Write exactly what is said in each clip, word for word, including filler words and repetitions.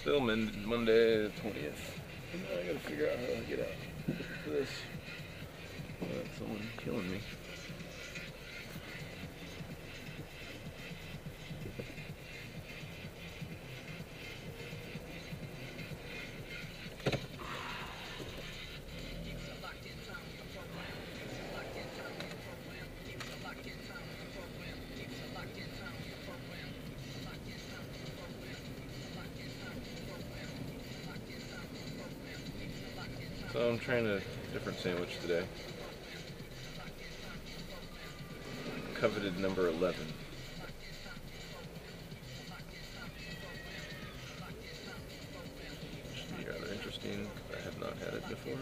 Still Monday the twentieth. And now I gotta figure out how to get out of this. Oh, that's someone killing me. So I'm trying a different sandwich today. Coveted number eleven. Should be rather interesting because I have not had it before.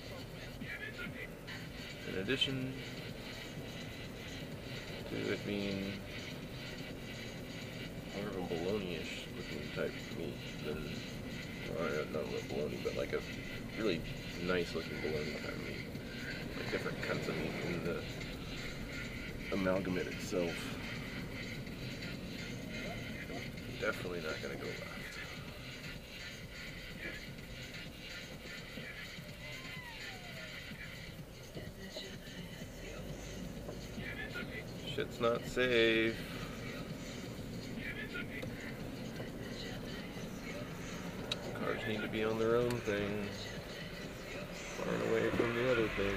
In addition to it being more of a bologna-ish looking type meat than, well, not a bologna, but like a really nice looking bologna kind of meat. Like different kinds of meat in the amalgamate itself. Definitely not going to go left. Shit's not safe. Cars need to be on their own thing, far and away from the other thing.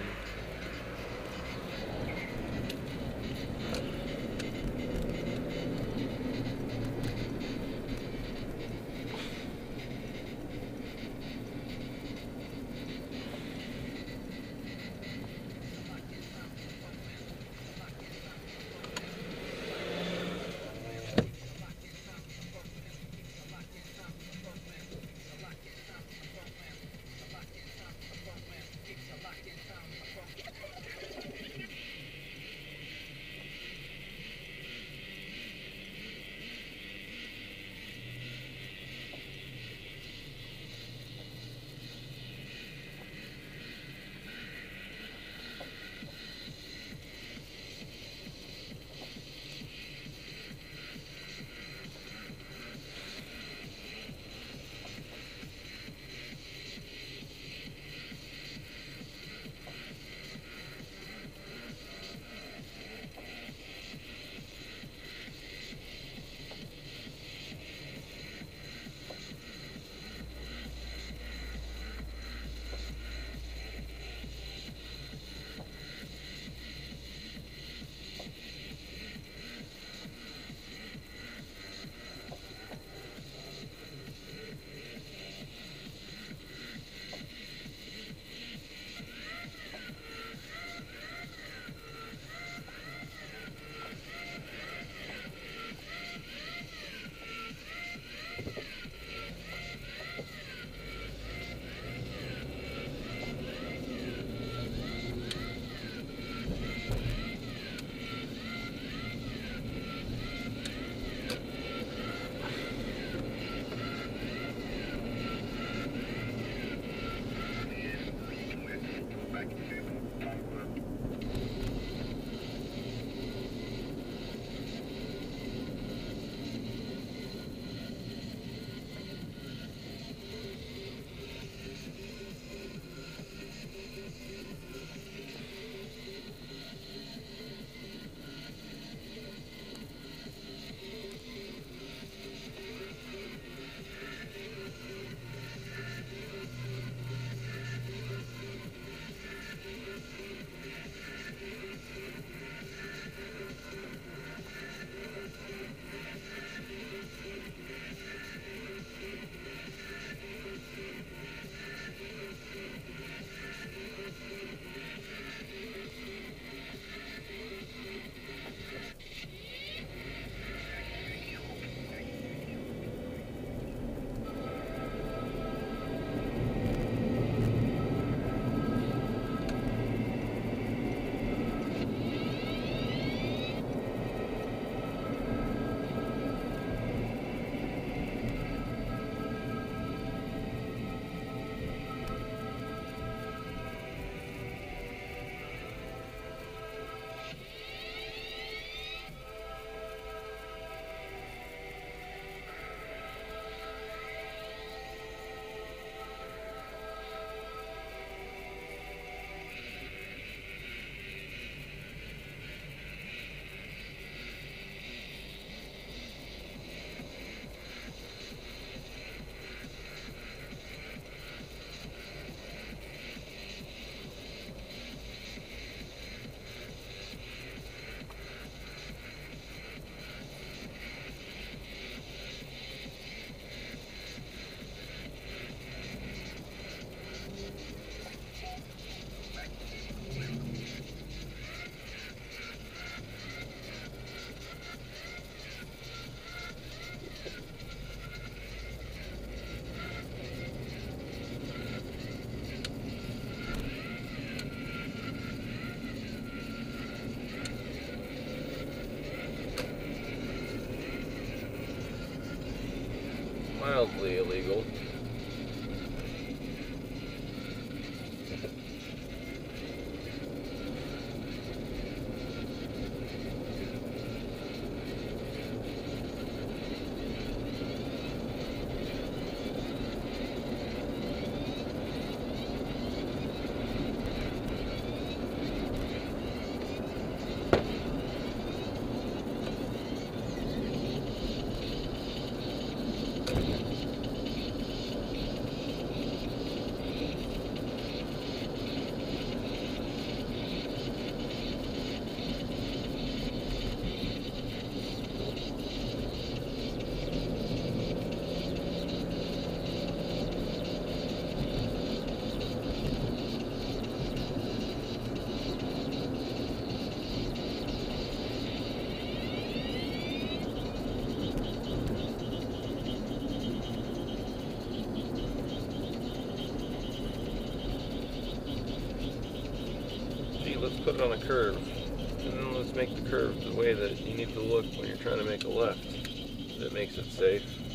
mildly illegal. Let's put it on a curve, and then let's make the curve the way that you need to look when you're trying to make a left. That makes it safe.